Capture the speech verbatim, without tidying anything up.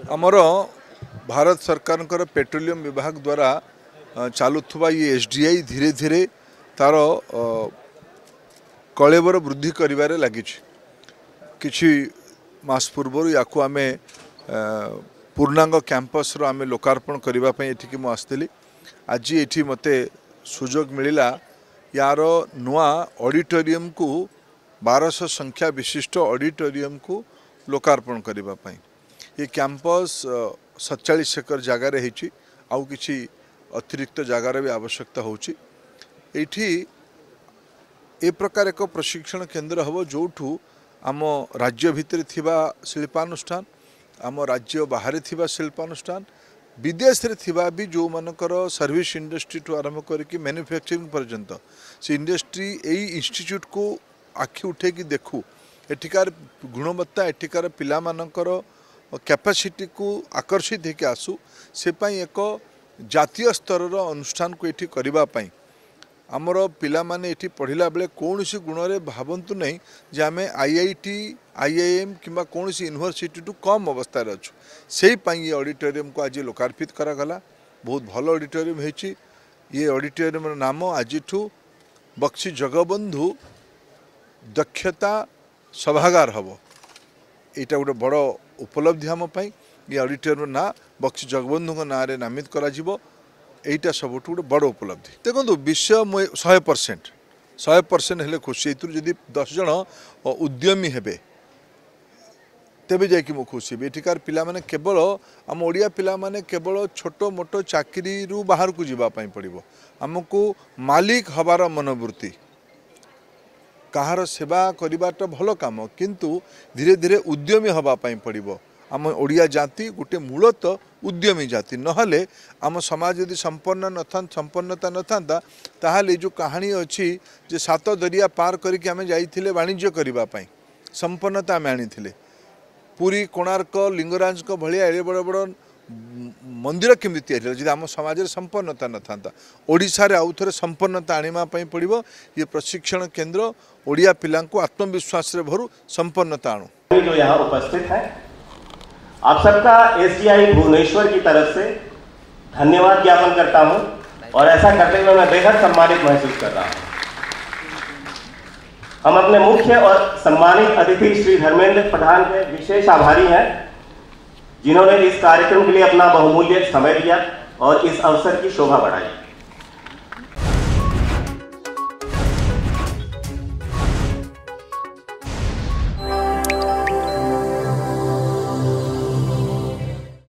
आमर भारत सरकार पेट्रोलियम विभाग द्वारा चलुवा ये एसडीआई धीरे धीरे तार कलेबर वृद्धि करिबारे लगी किछि मास पूर्व या आम पूर्णांग कैंपस रो आम लोकार्पण करने एठिकी मु आसली आज ये मते सुजोग मिलिला यार नुआ ऑडिटोरियम को बारश संख्या विशिष्ट ऑडिटोरियम को लोकार्पण करने ये कैंपस सतचाश एकर जगार आउ किछि अतिरिक्त जगार भी आवश्यकता होची एठी ए प्रकार एक प्रशिक्षण केन्द्र हम जो आम राज्य भितर थिबा शिल्पानुष्ठान आम राज्य बाहर थिबा शिल्पानुष्ठान विदेश रे थिबा भी जो मानकर सर्विस इंडस्ट्री टू आरंभ करके मैन्युफैक्चरिंग पर्यंत से इंडस्ट्री यही इंस्टीट्यूट को आखि उठे कि देखू एठिकार गुणवत्ता एठिकार पिला मानकर कैपेसिटी को आकर्षित होकर आसू से पाई एक जातीय स्तर अनुष्ठान को ये करने आमर पिला माने एठी पढ़िला बेले कौन सी गुण रे भावंतु नहीं जे आमे आईआईटी आईआईएम किंबा कौन सी यूनिवर्सिटी टू कम अवस्था रे अछु सेही पाई ये ऑडिटोरियम को आज लोकार्पित करा गला। बहुत भल ऑडिटोरियम हेची ये ऑडिटोरियम नाम आज बक्सी जगबंधु दक्षता सभागार हम यहाँ गोटे बड़ उपलब्धि आम ये ऑडिटोरियम ना बक्सी जगबंधु ना रे नामित करा जिवो एटा सब गोटे बड़ उपलब्धि। देखो विश्व शहे परसेंट शहे परसेंट हेले खुशी यदि दस जन उद्यमी हेबे तेबे जाकि मु खुशी एठिकार पिला माने केवल आम ओडिया पिला माने केवल छोट मोट चाकरी रु बाहर को जीवा पाई पड़िबो आमको मालिक हबार मनोवृत्ति कहार सेवा करवाटा भल काम किंतु धीरे धीरे उद्यमी हवा पाई पड़िबो आम ओडिया जाति गोटे मूलत उद्यमी जाति नहले आम समाज यदि संपन्न न था संपन्नता न था ताहले जो कहानी अच्छी जे सात दरिया पार करके आम जाइथिले वाणिज्य करबा पई संपन्नता आम आनी पुरी कोणार्क लिंगराज को भलिया एड़े बड़ बड़ मंदिर केमि तैयारी जदि आम समाज संपन्नता न था ओडिशा रे आउ थरे संपन्नता आनिमा पई पड़िबो ये प्रशिक्षण केन्द्र ओडिया पिला को आत्मविश्वास रे भरू संपन्नता आणु। जो यहाँ उपस्थित है आप सबका एसडीआई भुवनेश्वर की तरफ से धन्यवाद ज्ञापन करता हूं और ऐसा करते हुए मैं बेहद सम्मानित महसूस कर रहा हूं। हम अपने मुख्य और सम्मानित अतिथि श्री धर्मेंद्र प्रधान के विशेष आभारी हैं जिन्होंने इस कार्यक्रम के लिए अपना बहुमूल्य समय दिया और इस अवसर की शोभा बढ़ाई।